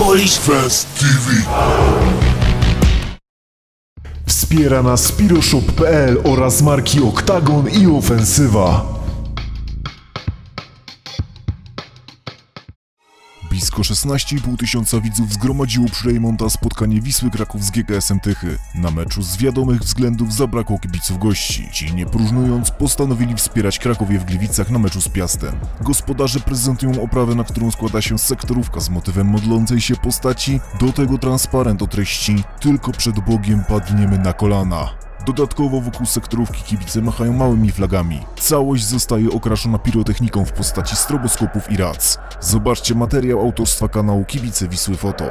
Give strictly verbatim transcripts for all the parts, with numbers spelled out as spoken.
Polish Fans T V. Wspiera nas Piroshop kropka p l oraz marki Oktagon i Ofensywa. Blisko szesnaście i pół tysiąca widzów zgromadziło przy Rejmonta spotkanie Wisły Kraków z G K S-em Tychy. Na meczu z wiadomych względów zabrakło kibiców gości. Ci, nie próżnując, postanowili wspierać Krakowie w Gliwicach na meczu z Piastem. Gospodarze prezentują oprawę, na którą składa się sektorówka z motywem modlącej się postaci, do tego transparent o treści „Tylko przed Bogiem padniemy na kolana”. Dodatkowo wokół sektorówki kibice machają małymi flagami. Całość zostaje okraszona pirotechniką w postaci stroboskopów i rac. Zobaczcie materiał autorstwa kanału Kibice Wisły Foto.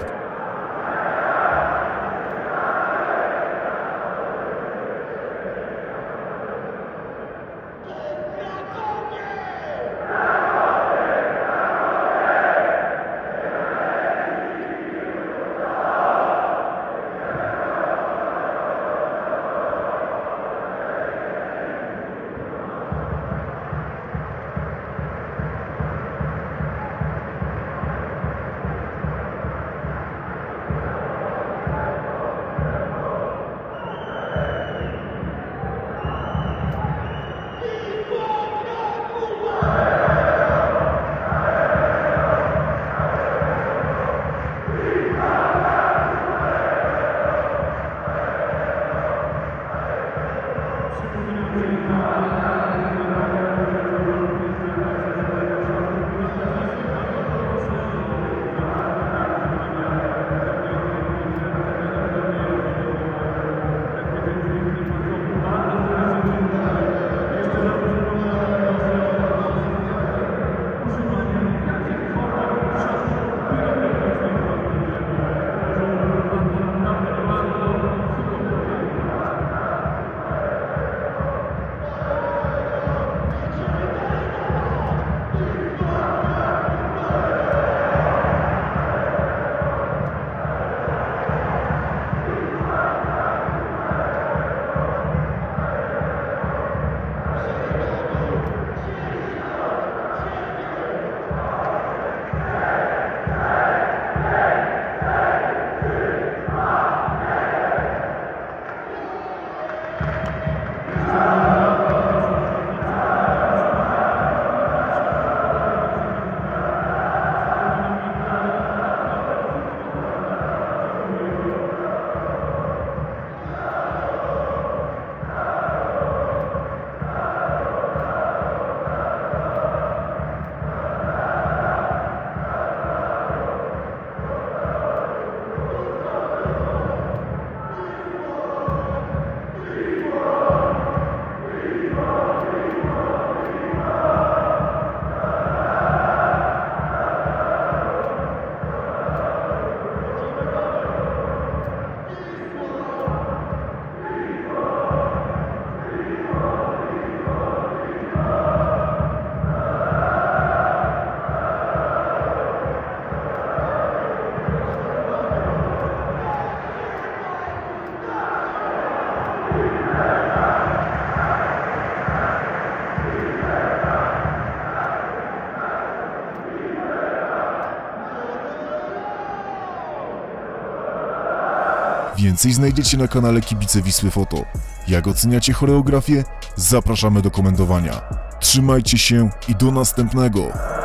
Więcej znajdziecie na kanale Kibice Wisły Foto. Jak oceniacie choreografię? Zapraszamy do komentowania. Trzymajcie się i do następnego!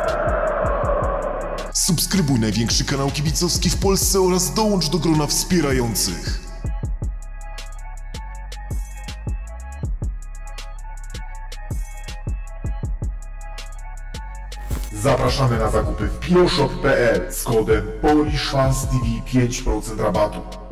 Subskrybuj największy kanał kibicowski w Polsce oraz dołącz do grona wspierających. Zapraszamy na zakupy w Piroshop kropka p l z kodem Polish Fans T V pięć procent rabatu.